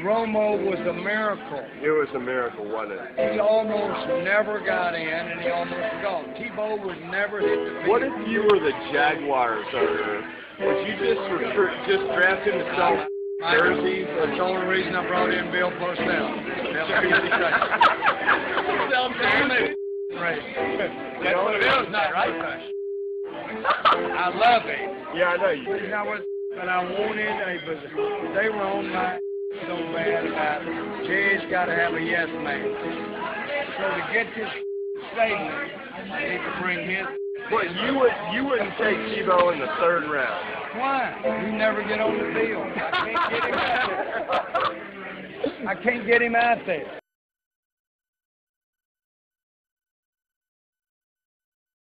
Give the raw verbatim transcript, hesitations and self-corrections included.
Romo was a miracle. It was a miracle, wasn't it? He almost never got in, and he almost got. Tebow would never hit the field. What if you were the Jaguars owner? Would you just recruit, just draft him to sell jerseys? That's the only reason I brought in Bill Parcells. Sell jerseys. Right. That's what it is, not right, Bush? I love it. Yeah, I know you. You know what? But I wanted a, but they were on my so bad about Jay's got to have a yes man. So to get this statement, I need to bring his. What you would you wouldn't take Tebow in the third round? Why? You never get on the field. I can't get him out there. I can't get him out there.